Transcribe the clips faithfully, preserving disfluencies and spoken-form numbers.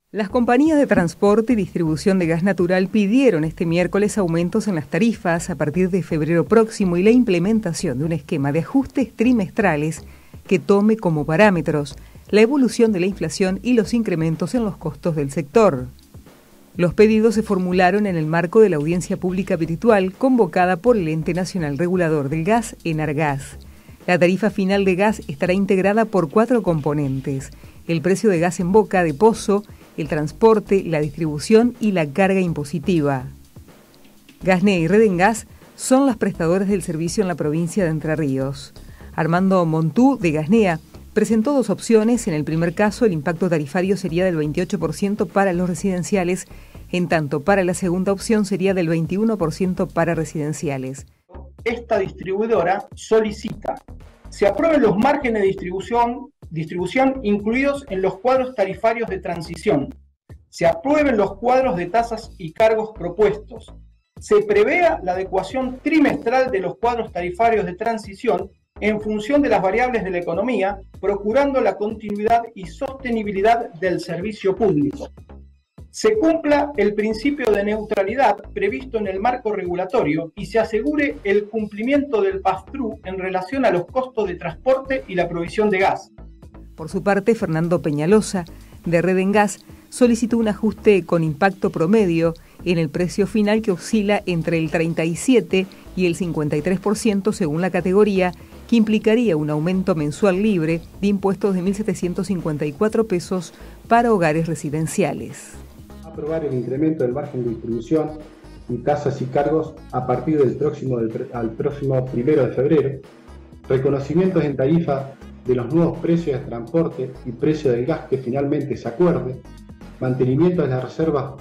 Las compañías de transporte y distribución de gas natural pidieron este miércoles aumentos en las tarifas a partir de febrero próximo y la implementación de un esquema de ajustes trimestrales que tome como parámetros la evolución de la inflación y los incrementos en los costos del sector. Los pedidos se formularon en el marco de la audiencia pública virtual convocada por el Ente Nacional Regulador del Gas, ENARGAS. La tarifa final de gas estará integrada por cuatro componentes: el precio de gas en boca de pozo, el transporte, la distribución y la carga impositiva. Gasnea y Redengas son las prestadoras del servicio en la provincia de Entre Ríos. Armando Montú, de Gasnea, presentó dos opciones. En el primer caso, el impacto tarifario sería del veintiocho por ciento para los residenciales, en tanto para la segunda opción sería del veintiuno por ciento para residenciales. Esta distribuidora solicita se aprueben los márgenes de distribución, distribución incluidos en los cuadros tarifarios de transición, se aprueben los cuadros de tasas y cargos propuestos, se prevea la adecuación trimestral de los cuadros tarifarios de transición en función de las variables de la economía, procurando la continuidad y sostenibilidad del servicio público. Se cumpla el principio de neutralidad previsto en el marco regulatorio y se asegure el cumplimiento del pass-through en relación a los costos de transporte y la provisión de gas. Por su parte, Fernando Peñalosa, de Redengas, solicitó un ajuste con impacto promedio en el precio final que oscila entre el treinta y siete y el cincuenta y tres por ciento según la categoría, que implicaría un aumento mensual libre de impuestos de mil setecientos cincuenta y cuatro pesos para hogares residenciales. Aprobar el incremento del margen de distribución y tasas y cargos a partir del próximo, del, al próximo primero de febrero, reconocimientos en tarifa de los nuevos precios de transporte y precio del gas que finalmente se acuerde, mantenimiento de las reservas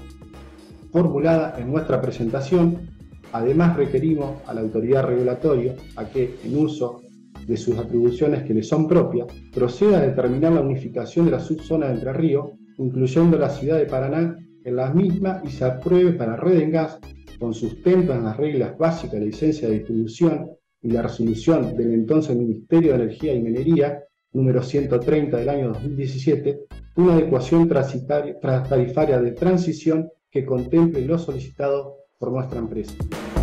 formulada en nuestra presentación. Además, requerimos a la autoridad regulatoria a que, en uso de sus atribuciones que le son propias, proceda a determinar la unificación de la subzona de Entre Ríos, incluyendo la ciudad de Paraná en la misma, y se apruebe para Redengas, con sustento en las reglas básicas de licencia de distribución y la resolución del entonces Ministerio de Energía y Minería, número ciento treinta del año dos mil diecisiete, una adecuación tarifaria de transición que contemple lo solicitado por nuestra empresa.